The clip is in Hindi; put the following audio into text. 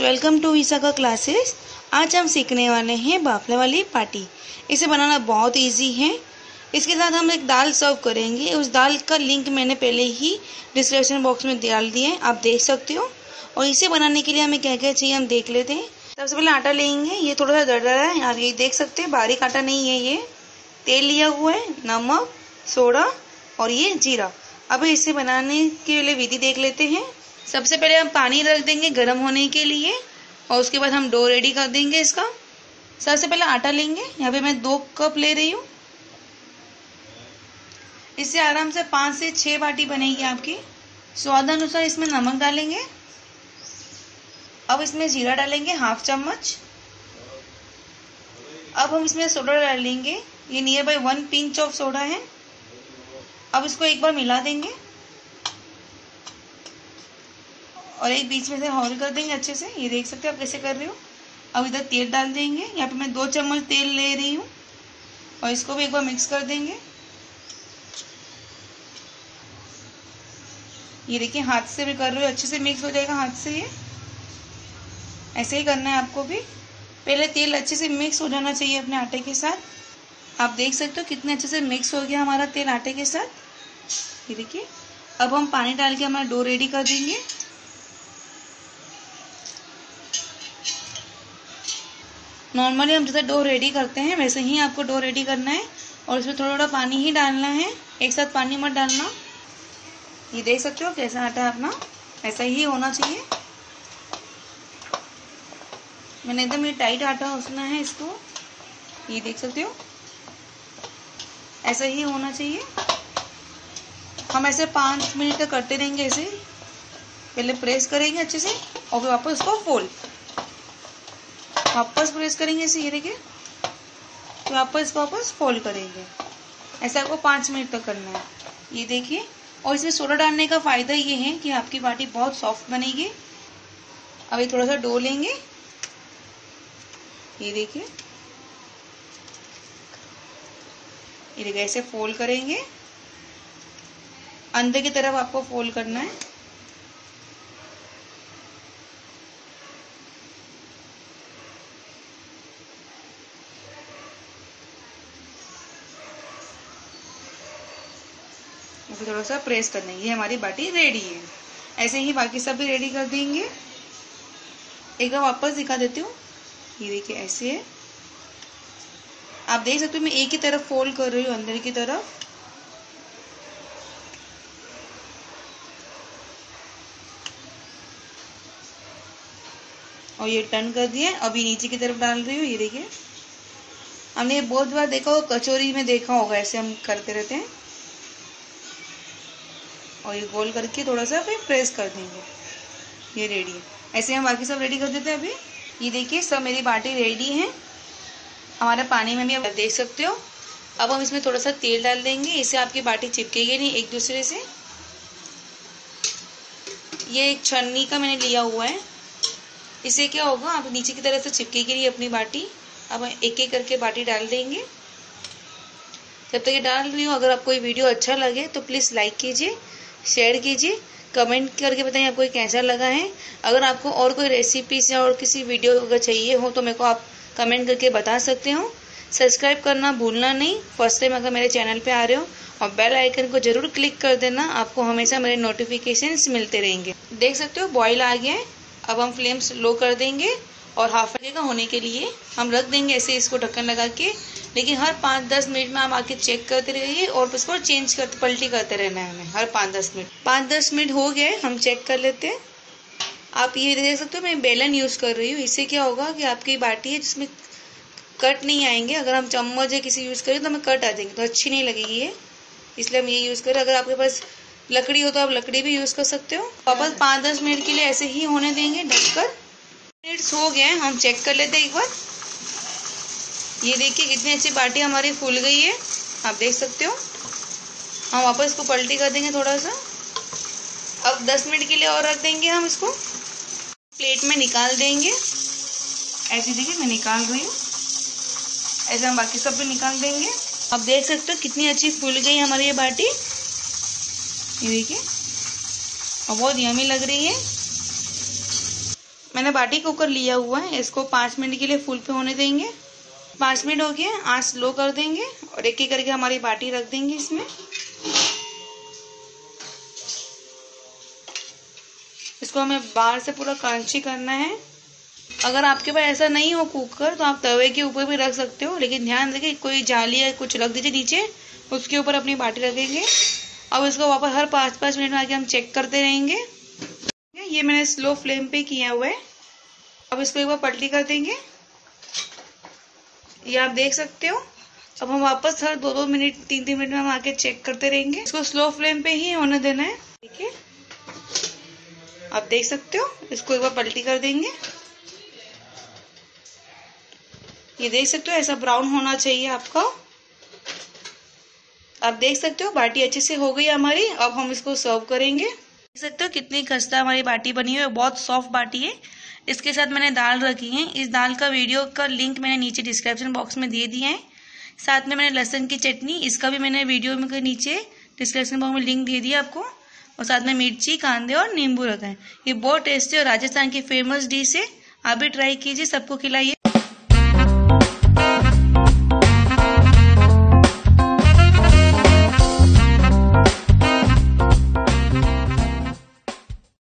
Welcome to Vishakha classes. आज हम सीखने वाले हैं बाफले वाली पार्टी। इसे बनाना बहुत इजी है। इसके साथ हम एक दाल सर्व करेंगे। उस दाल का लिंक मैंने पहले ही डिस्क्रिप्शन बॉक्स में डाल दिया है, आप देख सकते हो। और इसे बनाने के लिए हमें क्या क्या चाहिए हम देख लेते हैं। सबसे पहले आटा लेंगे। ये थोड़ा सा दरदरा है, आप ये देख सकते हैं, बारीक आटा नहीं है ये। तेल लिया हुआ है, नमक, सोडा और ये जीरा। अब इसे बनाने के लिए विधि देख लेते हैं। सबसे पहले हम पानी रख देंगे गर्म होने के लिए और उसके बाद हम डो रेडी कर देंगे इसका। सबसे पहले आटा लेंगे, यहाँ पे मैं 2 कप ले रही हूँ। इससे आराम से 5 से 6 बाटी बनेगी आपकी। स्वाद अनुसार इसमें नमक डालेंगे। अब इसमें जीरा डालेंगे 1/2 चम्मच। अब हम इसमें सोडा डालेंगे, ये nearby 1 pinch of soda है। अब इसको एक बार मिला देंगे और एक बीच में से होल कर देंगे अच्छे से। ये देख सकते हो आप कैसे कर रहे हो। अब इधर तेल डाल देंगे, यहाँ पे मैं 2 चम्मच तेल ले रही हूँ और इसको भी एक बार मिक्स कर देंगे। ये देखिए हाथ से भी कर रहे हो, अच्छे से मिक्स हो जाएगा हाथ से। ये ऐसे ही करना है आपको भी। पहले तेल अच्छे से मिक्स हो जाना चाहिए अपने आटे के साथ। आप देख सकते हो कितने अच्छे से मिक्स हो गया हमारा तेल आटे के साथ। ये देखिए अब हम पानी डाल के हमारा डो रेडी कर देंगे। नॉर्मली हम जैसे डो रेडी करते हैं वैसे ही आपको डो रेडी करना है और इसमें थोड़ा थोड़ा पानी ही डालना है, एक साथ पानी मत डालना। ये देख सकते हो कैसा आटा है अपना, ऐसा ही होना चाहिए। मैंने एकदम ये टाइट आटा उसना है इसको, ये देख सकते हो ऐसा ही होना चाहिए। हम ऐसे 5 मिनट तक करते रहेंगे। ऐसे पहले प्रेस करेंगे अच्छे से और फिर वापस उसको वापस प्रेस करेंगे ऐसे, ये देखिए, तो वापस फोल्ड करेंगे। ऐसा आपको 5 मिनट तक करना है, ये देखिए। और इसमें सोडा डालने का फायदा ये है कि आपकी बाटी बहुत सॉफ्ट बनेगी। अब ये थोड़ा सा डो लेंगे, ये देखिए, ऐसे फोल्ड करेंगे। अंदर की तरफ आपको फोल्ड करना है। फिर थोड़ा सा प्रेस करना है। ये हमारी बाटी रेडी है। ऐसे ही बाकी सब भी रेडी कर देंगे। एक बार वापस दिखा देती हूँ, ये देखिए ऐसे है। आप देख सकते हो मैं एक ही तरफ फोल्ड कर रही हूँ अंदर की तरफ। और ये टर्न कर दिए, अभी नीचे की तरफ डाल रही हूँ। ये देखिए हमने बहुत बार देखा होगा, कचौरी में देखा होगा, ऐसे हम करते रहते हैं। और ये गोल करके थोड़ा सा फिर प्रेस कर देंगे। ये रेडी है। ऐसे हम बाकी सब रेडी कर देते हैं अभी। ये देखिए सब मेरी बाटी रेडी है। हमारे पानी में भी आप देख सकते हो। अब हम इसमें थोड़ा सा तेल डाल देंगे, इससे आपकी बाटी चिपकेगी नहीं एक दूसरे से। ये एक छन्नी का मैंने लिया हुआ है, इससे क्या होगा आप नीचे की तरफ से चिपकेगी नहीं अपनी बाटी। अब एक एक करके बाटी डाल देंगे। जब तक ये डाल रही हूँ, अगर आपको ये वीडियो अच्छा लगे तो प्लीज़ लाइक कीजिए, शेयर कीजिए, कमेंट करके बताइए आपको ये कैसा लगा है। अगर आपको और कोई रेसिपीज या और किसी वीडियो अगर चाहिए हो तो मेरे को आप कमेंट करके बता सकते हो। सब्सक्राइब करना भूलना नहीं फर्स्ट टाइम अगर मेरे चैनल पे आ रहे हो, और बेल आइकन को जरूर क्लिक कर देना, आपको हमेशा मेरे नोटिफिकेशंस मिलते रहेंगे। देख सकते हो बॉईल आ गया है। अब हम फ्लेम लो कर देंगे और हाफ का होने के लिए हम रख देंगे ऐसे इसको ढक्कन लगा के। लेकिन हर 5-10 मिनट में आप आके चेक करते रहिए और इसको पलटी करते रहना है हमें हर 5-10 मिनट। 5-10 मिनट हो गए, हम चेक कर लेते हैं। आप ये देख सकते हो मैं बेलन यूज कर रही हूँ। इससे क्या होगा कि आपकी बाटी है जिसमें कट नहीं आएंगे। अगर हम चम्मच या किसी यूज करें तो हमें कट आ जाएंगे, तो अच्छी नहीं लगेगी ये, इसलिए हम ये यूज करें। अगर आपके पास लकड़ी हो तो आप लकड़ी भी यूज कर सकते हो। वापस 5-10 मिनट के लिए ऐसे ही होने देंगे ढककर। मिनट्स हो गए, हम चेक कर लेते हैं एक बार। ये देखिए कितनी अच्छी बाटी हमारी फूल गई है, आप देख सकते हो। हम वापस इसको पलटी कर देंगे थोड़ा सा। अब 10 मिनट के लिए और रख देंगे हम इसको। प्लेट में निकाल देंगे। ऐसे देखिए मैं निकाल रही हूँ, ऐसे हम बाकी सब भी निकाल देंगे। अब देख सकते हो कितनी अच्छी फूल गई हमारी ये बाटी। ये देखिए और बहुत यमी लग रही है। मैंने बाटी कुकर लिया हुआ है, इसको 5 मिनट के लिए फुल पे होने देंगे। 5 मिनट हो गए, आंच स्लो कर देंगे और एक एक करके हमारी बाटी रख देंगे इसमें। इसको हमें बाहर से पूरा क्रंची करना है। अगर आपके पास ऐसा नहीं हो कुकर तो आप तवे के ऊपर भी रख सकते हो, लेकिन ध्यान रखिए कोई जाली या कुछ रख दीजिए नीचे, उसके ऊपर अपनी बाटी रखेंगे। अब इसको वापस हर 5-5 मिनट में आके हम चेक करते रहेंगे। ये मैंने स्लो फ्लेम पे किया हुआ है। अब इसको एक बार पलटी कर देंगे, ये आप देख सकते हो। अब हम वापस हर 2-2 मिनट 3-3 मिनट में हम आके चेक करते रहेंगे। इसको स्लो फ्लेम पे ही होने देना है, ठीक है। आप देख सकते हो, इसको एक बार पलटी कर देंगे। ये देख सकते हो ऐसा ब्राउन होना चाहिए आपका। आप देख सकते हो बाटी अच्छे से हो गई हमारी। अब हम इसको सर्व करेंगे। देख सकते हो कितनी खस्ता हमारी बाटी बनी हुई है, बहुत सॉफ्ट बाटी है। इसके साथ मैंने दाल रखी है, इस दाल का वीडियो का लिंक मैंने नीचे डिस्क्रिप्शन बॉक्स में दे दिया है। साथ में मैंने लहसुन की चटनी, इसका भी मैंने वीडियो में नीचे डिस्क्रिप्शन बॉक्स में लिंक दे दिया आपको। और साथ में मिर्ची, कांदे और नींबू रखा है। ये बहुत टेस्टी और राजस्थान की फेमस डिश है, आप भी ट्राई कीजिए, सबको खिलाइए।